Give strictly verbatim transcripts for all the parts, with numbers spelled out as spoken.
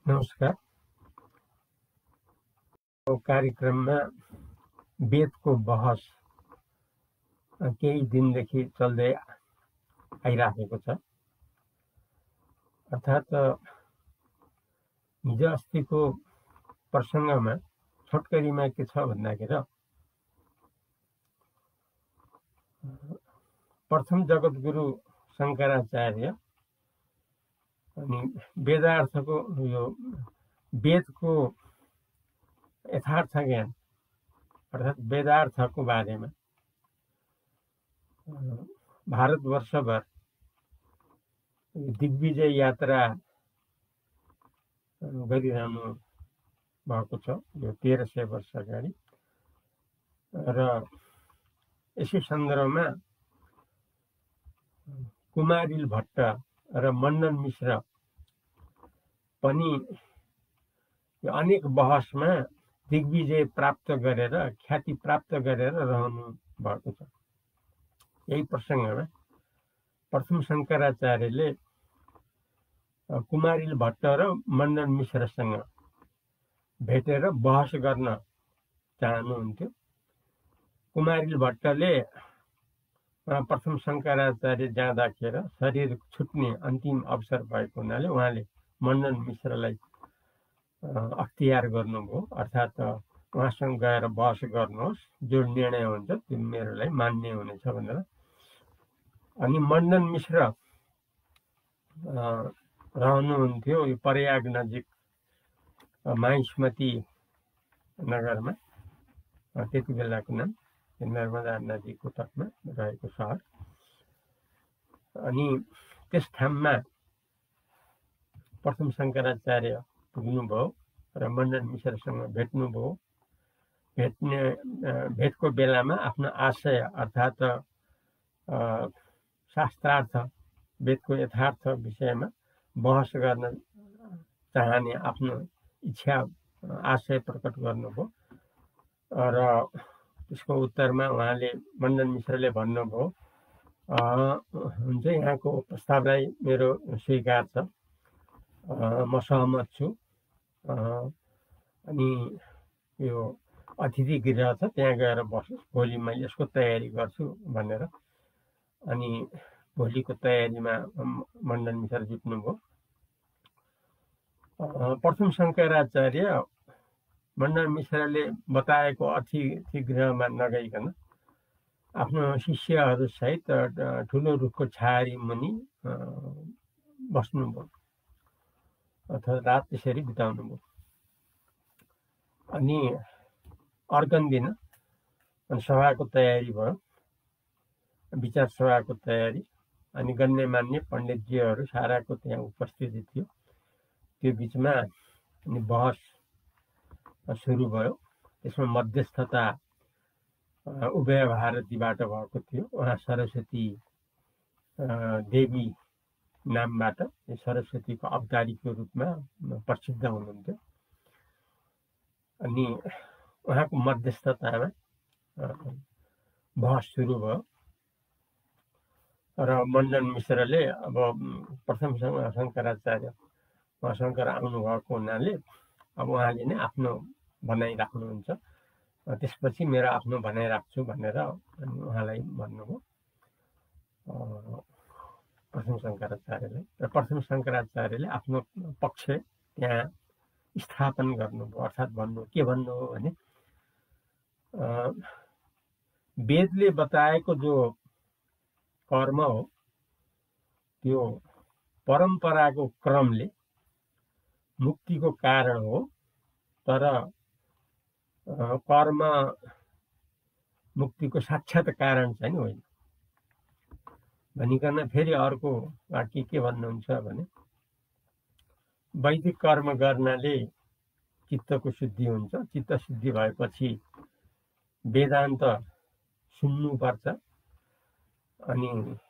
नमस्कार। कार्यक्रममा वेदको बहस केही दिनदेखि चल्दै आइराखेको छ। अर्थात् हिजो अस्तिको प्रसङ्गमा छोटकरीमा के छ भन्दाखेरि प्रथम जगद्गुरु शङ्कराचार्य अनि वेदार्थको यो वेदको यथार्थ ज्ञान अर्थात् वेदार्थको बारेमा भारतवर्षभर दिग्विजय यात्रा गरिरहनु भएको छ यो तेह्र सय वर्ष अगाडि। र यसै सन्दर्भमा कुमारिल भट्ट र मण्डन मिश्र पनि अनेक बहसमा दिग्विजय प्राप्त गरेर ख्याति प्राप्त गरेर रहनु भएको छ। यही प्रसङ्गमा प्रथम शङ्कराचार्यले कुमारिल भट्ट र मण्डन मिश्रसँग भेटेर बहस गर्न चाहनुहुन्थ्यो। कुमारिल भट्टले प्रथम शङ्कराचार्य जाँदाखेरि शरीर छुट्ने अन्तिम अवसर भएको हुनाले उहाँले मण्डन मिश्रलाई अख्तियार गर्नुभयो, अर्थात् उहाँसँग गएर बहस गर्नुहोस्, जो निर्णय हुन्छ त्यो मेरोलाई मान्ने हुनेछ भनेर। अनि मण्डन मिश्र रहनुहुन्थ्यो यो प्रयाग नजिक माहिष्मती नगरमा, त्यति बेलाको नाम नर्मदा नदीको तटमा रहेको सहर। अनि त्यस ठाउँमा प्रथम शङ्कराचार्य पुग्नुभयो र मण्डन मिश्रसँग भेट्नुभयो। भेट्ने भेटको बेलामा आफ्नो आशय अर्थात् शास्त्रार्थ वेदको यथार्थ विषयमा बहस गर्न चाहने आफ्नो इच्छा आशय प्रकट गर्नुभयो। र त्यसको उत्तरमा उहाँले मण्डन मिश्रले भन्नुभयो, हुन्छ यहाँको प्रस्तावलाई मेरो स्वीकार छ, म सहमत छु। अनि यो अतिथि गृह छ त्यहाँ गएर बसोस्, भोलि मैले यसको तयारी गर्छु भनेर। अनि भोलिको तयारीमा मण्डन मिश्र जुट्नुभयो। प्रथम शङ्कराचार्य मण्डन मिश्रले बताएको अतिथि गृहमा नगइकन आफ्नो शिष्यहरूसहित ठुलो रुखको छाहारी मुनि बस्नुभयो अथवा रात त्यसरी बिताउनुभयो। अनि अर्को दिन सभाको तयारी भयो, विचार सभाको तयारी। अनि गण्यमान्य पण्डितजीहरू साराको त्यहाँ उपस्थिति थियो। त्यो बिचमा अनि बहस सुरु भयो। त्यसमा मध्यस्थता उभय भारतीबाट भएको थियो। उहाँ सरस्वती देवी नामबाट सरस्वतीको अवतारीको रूपमा प्रसिद्ध हुनुहुन्थ्यो। अनि उहाँको मध्यस्थतामा बहस सुरु भयो र मण्डन मिश्रले अब प्रथम शङ्कराचार्य शङ्कर आउनुभएको हुनाले अब उहाँले नै आफ्नो भनाइ राख्नुहुन्छ, त्यसपछि मेरो आफ्नो भनाइ राख्छु भनेर उहाँलाई भन्नुभयो प्रथम शङ्कराचार्यले। र प्रथम शङ्कराचार्यले आफ्नो पक्ष त्यहाँ स्थापन गर्नुभयो। अर्थात् भन्नु के भन्नुभयो भने वेदले बताएको जो कर्म हो त्यो परम्पराको क्रमले मुक्तिको कारण हो, तर कर्म मुक्तिको साक्षात् कारण चाहिँ होइन भनिकन फेरि अर्को वाक्य के भन्नुहुन्छ भने वैदिक कर्म गर्नाले चित्तको शुद्धि हुन्छ, चित्त शुद्धि भएपछि वेदान्त सुन्नुपर्छ। अनि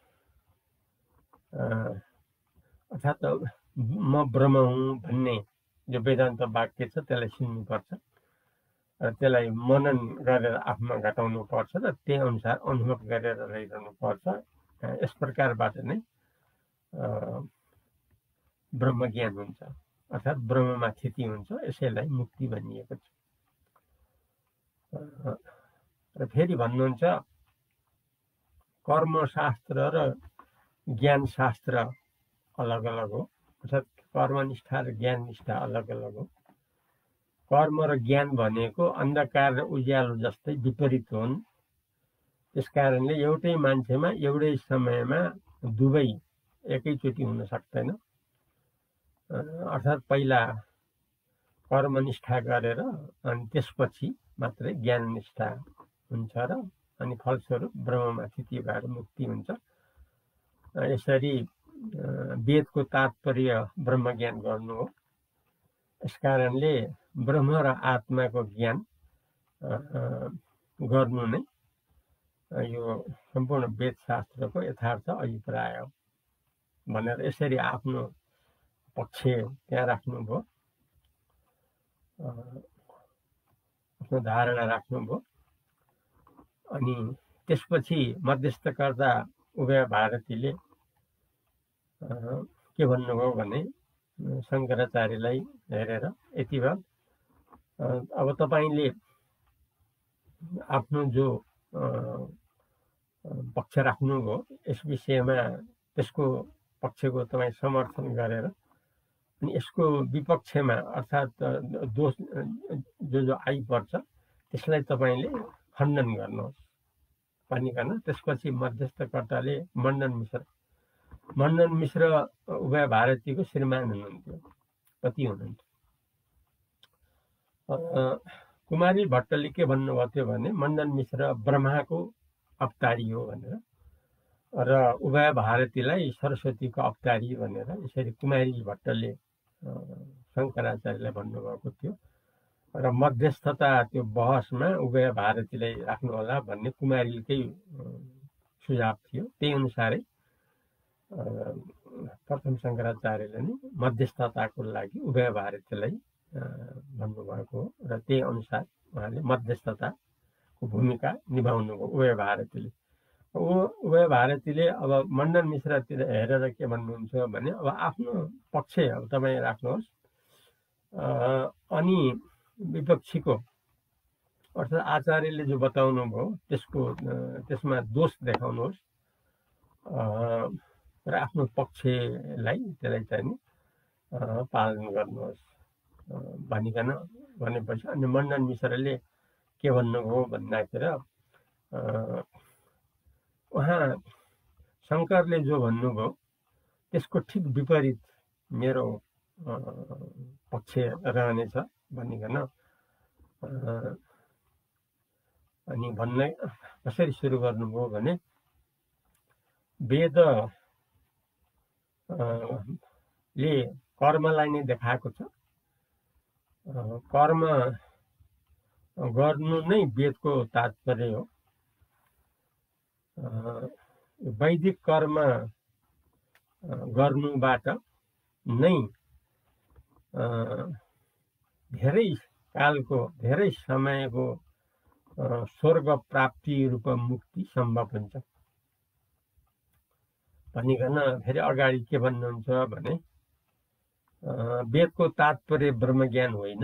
अर्थात् म ब्रह्म हुँ भन्ने जो वेदान्त वाक्य छ त्यसलाई सुन्नुपर्छ र त्यसलाई मनन गरेर आफूमा घटाउनु पर्छ र त्यही अनुसार अनुभव गरेर रहिरहनु पर्छ। यस प्रकारबाट नै ब्रह्मज्ञान हुन्छ। अर्थात् ब्रह्ममा स्थिति हुन्छ, यसैलाई मुक्ति भनिएको छ। र फेरि भन्नुहुन्छ कर्मशास्त्र र ज्ञान शास्त्र अलग अलग हो, अर्थात् कर्मनिष्ठा र ज्ञान निष्ठा अलग अलग हो। कर्म र ज्ञान भनेको अन्धकार र उज्यालो जस्तै विपरीत हुन्। त्यस कारणले एउटै मान्छेमा एउटै समयमा दुवै एकैचोटि हुन सक्दैन। अर्थात् पहिला कर्मनिष्ठा गरेर अनि त्यसपछि मात्रै ज्ञान निष्ठा हुन्छ र अनि फलस्वरूप ब्रह्ममा स्थिति भएर मुक्ति हुन्छ। यसरी वेदको तात्पर्य ब्रह्मज्ञान गर्नु हो। यस कारणले ब्रह्म र आत्माको ज्ञान गर्नु नै यो सम्पूर्ण वेद शास्त्रको यथार्थ अभिप्राय हो भनेर यसरी आफ्नो पक्ष त्यहाँ राख्नुभयो, आफ्नो धारणा राख्नुभयो। अनि त्यसपछि मध्यस्थकर्ता उभय भारतीले के भन्नुभयो भने शङ्कराचार्यलाई हेरेर यति बेला अब तपाईँले आफ्नो जो पक्ष राख्नुभयो यस विषयमा त्यसको पक्षको तपाईँ समर्थन गरेर अनि यसको विपक्षमा अर्थात् दोष जो जो आइपर्छ त्यसलाई तपाईँले खण्डन गर्नुहोस् भनिकन त्यसपछि मध्यस्थकर्ताले मण्डन मिश्र मण्डन मिश्र उभय भारतीको श्रीमान हुनुहुन्थ्यो, पति हुनुहुन्थ्यो। कुमारी भट्टले के भन्नुभएको थियो भने मण्डन मिश्र ब्रह्माको अवतारी हो भनेर र उभय भारतीलाई सरस्वतीको अवतारी भनेर यसरी कुमारी भट्टले शङ्कराचार्यलाई भन्नुभएको थियो। र मध्यस्थता त्यो बहसमा उभय भारतीलाई राख्नु होला भन्ने कुमारीकै सुझाव थियो। त्यही अनुसारै प्रथम शङ्कराचार्यले नै मध्यस्थताको लागि उभय भारतीलाई भन्नुभएको हो र त्यही अनुसार उहाँले मध्यस्थताको भूमिका निभाउनुभयो उभय भारतीले। उभय भारतीले अब मण्डन मिश्रतिर हेरेर के भन्नुहुन्छ भने अब आफ्नो पक्ष अब तपाईँ राख्नुहोस् अनि विपक्षीको अर्थात् आचार्यले जो बताउनु भयो त्यसको त्यसमा दोष देखाउनुहोस् र आफ्नो पक्षलाई त्यसलाई चाहिँ पालन गर्नुहोस् भनिकन भनेपछि अनि मण्डन मिश्रले के भन्नुभयो भन्दाखेरि उहाँ शङ्करले जो भन्नुभयो त्यसको ठिक विपरीत मेरो पक्ष रहनेछ भनिकन अनि भन्न कसरी सुरु गर्नुभयो भने वेद ले कर्मलाई नै देखाएको छ। कर्म गर्नु नै वेदको तात्पर्य हो। वैदिक कर्म गर्नुबाट नै धेरै कालको धेरै समयको स्वर्ग प्राप्ति रूप मुक्ति सम्भव हुन्छ भनिकन फेरि अगाडि के भन्नुहुन्छ भने वेदको तात्पर्य ब्रह्मज्ञान होइन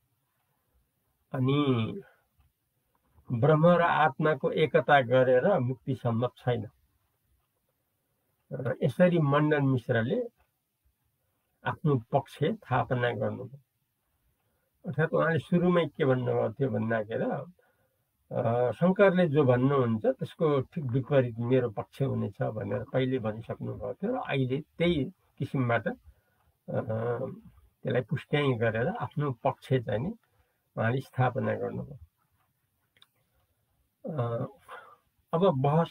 अनि ब्रह्म र आत्माको एकता गरेर मुक्ति सम्भव छैन। यसरी मण्डन मिश्रले आफ्नो पक्ष स्थापना गर्नुभयो। अर्थात् उहाँले सुरुमै के भन्नुभएको थियो भन्दाखेरि शङ्करले जो भन्नुहुन्छ त्यसको ठिक विपरीत मेरो पक्ष हुनेछ भनेर पहिले भनिसक्नु भएको थियो र अहिले त्यही किसिमबाट त्यसलाई पुष्ट्याइ गरेर आफ्नो पक्ष चाहिँ नि उहाँले स्थापना गर्नुभयो। अब बहस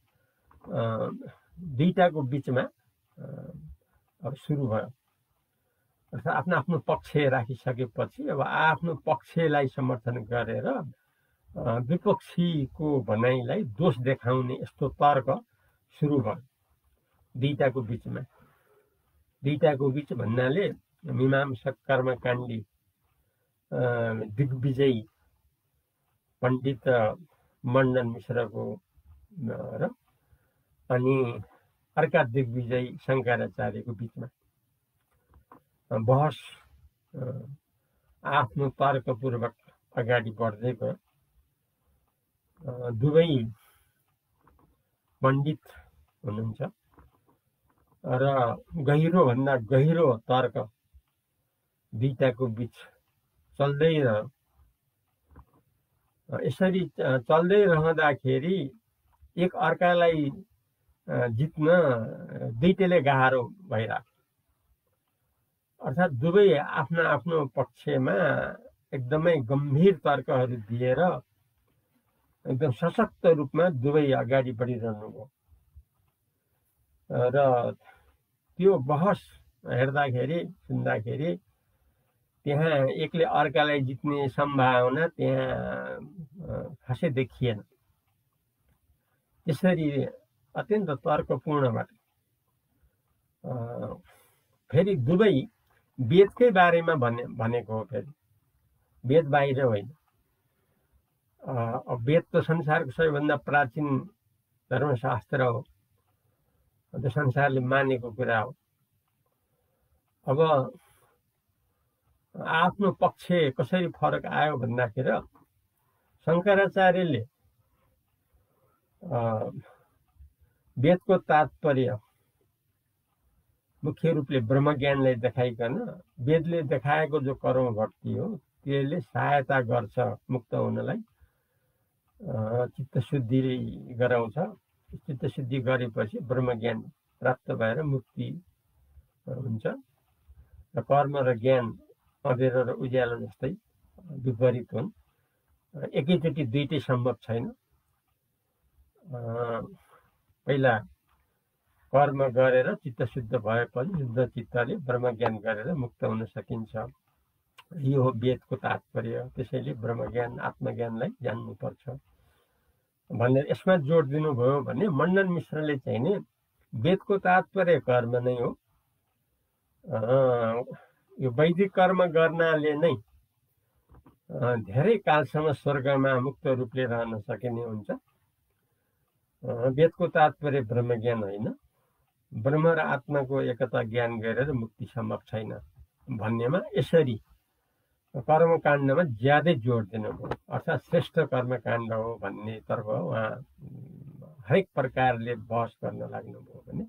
दुईटाको बिचमा अब सुरु भयो। अर्थात् आफ्नो आफ्नो पक्ष राखिसकेपछि अब आफ्नो पक्षलाई समर्थन गरेर विपक्षीको भनाइलाई दोष देखाउने यस्तो तर्क सुरु भयो दुईटाको बिचमा। दुईटाको बिच भन्नाले मीमांसक कर्मकाण्डी दिग्विजयी पण्डित मण्डन मिश्रको र अनि अर्का दिग्विजयी शङ्कराचार्यको बिचमा बहस आफ्नो तर्कपूर्वक अगाडि बढ्दै गयो। दुवै पण्डित हुनुहुन्छ र गहिरो भन्दा गहिरो तर्क दुईटाको बिच चल्दै रह्यो। यसरी चल्दै रहँदाखेरि एक अर्कालाई जित्न दुईटैले गाह्रो भइरहेको, अर्थात् दुवै आफ्नो आफ्नो पक्षमा एकदमै गम्भीर तर्कहरू दिएर एकदम सशक्त रूपमा दुवै अगाडि बढिरहनु भयो। र त्यो बहस हेर्दाखेरि सुन्दाखेरि त्यहाँ एकले अर्कालाई जित्ने सम्भावना त्यहाँ खासै देखिएन। त्यसरी अत्यन्त तर्कपूर्णबाट फेरि दुवै वेदकै बारेमा भने भनेको हो। फेरि वेद बाहिर होइन। वेद त संसारको सबैभन्दा प्राचीन धर्मशास्त्र हो, त्यो संसारले मानेको कुरा हो। अब आफ्नो पक्ष कसरी फरक आयो भन्दाखेरि शङ्कराचार्यले वेदको तात्पर्य मुख्य रूपले ब्रह्मज्ञानलाई देखाइकन वेदले देखाएको जो कर्म भक्ति हो त्यसले सहायता गर्छ मुक्त हुनलाई, चित्तशुद्धि गराउँछ। चित्तशुद्धि गरेपछि ब्रह्मज्ञान प्राप्त भएर मुक्ति हुन्छ। र कर्म र ज्ञान अँधेरो र उज्यालो जस्तै विपरीत हुन्। एकैचोटि दुईटै सम्भव छैन। पहिला कर्म गरेर चित्तशुद्ध भएपछि शुद्ध चित्तले ब्रह्मज्ञान गरेर मुक्त हुन सकिन्छ। यो हो वेदको तात्पर्य। त्यसैले ब्रह्मज्ञान आत्मज्ञानलाई जान्नुपर्छ भनेर यसमा जोड दिनुभयो भने मण्डन मिश्रले चाहिँ नि वेदको तात्पर्य कर्म नै हो। यो वैदिक कर्म गर्नाले नै धेरै कालसम्म स्वर्गमा मुक्त रूपले रहन सकिने हुन्छ। वेदको तात्पर्य ब्रह्मज्ञान होइन। ब्रह्म र आत्माको एकता ज्ञान गरेर मुक्ति सम्भव छैन भन्नेमा यसरी कर्मकाण्डमा ज्यादै जोड दिनुभयो। अर्थात् श्रेष्ठ कर्मकाण्ड हो भन्नेतर्फ उहाँ हरेक प्रकारले बहस गर्न लाग्नुभयो भने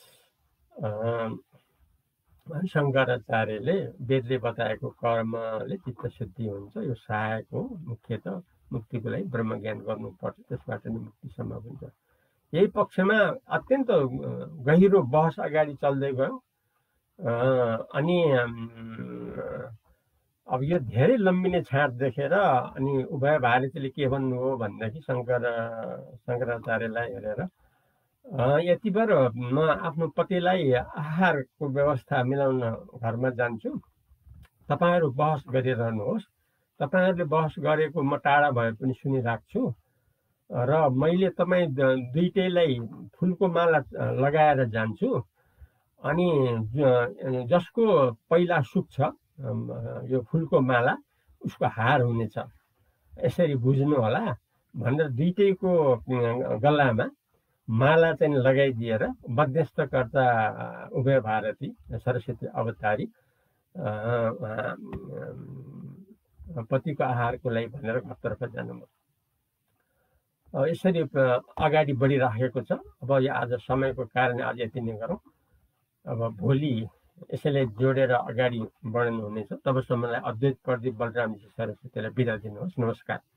शङ्कराचार्यले वेदले बताएको कर्मले चित्तशुद्धि हुन्छ, यो सहायक हो। मुख्यतः मुक्तिको लागि ब्रह्मज्ञान गर्नुपर्छ, त्यसबाट नै मुक्ति सम्भव हुन्छ। यही पक्षमा अत्यन्त गहिरो बहस अगाडि चल्दै गयो। अनि अब यो धेरै लम्बिने छाँट देखेर अनि उभय भारतीले के भन्नुभयो भनेदेखि शङ्कर शङ्कराचार्यलाई हेरेर यति बेर म आफ्नो पतिलाई आहारको व्यवस्था मिलाउन घरमा जान्छु, तपाईँहरू बहस गरिरहनुहोस्। तपाईँहरूले बहस गरेको म टाढा भए पनि सुनिराख्छु र मैले तपाईँ दुईटैलाई फुलको माला लगाएर जान्छु। अनि जसको पहिला सुक्छ यो फुलको माला उसको हार हुनेछ, यसरी बुझ्नु होला भनेर दुईटैको गलामा माला चाहिँ लगाइदिएर मध्यस्थकर्ता उभय भारती सरस्वती अवतारी पतिको आहारको लागि भनेर घरतर्फ जानुभयो। यसरी अगाडि बढिराखेको छ। अब यो आज समयको कारण आज यति नै गरौँ। अब भोलि यसैलाई जोडेर अगाडि बढ्नु हुनेछ। तबसम्मलाई अद्वैत प्रदीप बलरामजी सरस्वतीलाई बिदा दिनुहोस्। नमस्कार।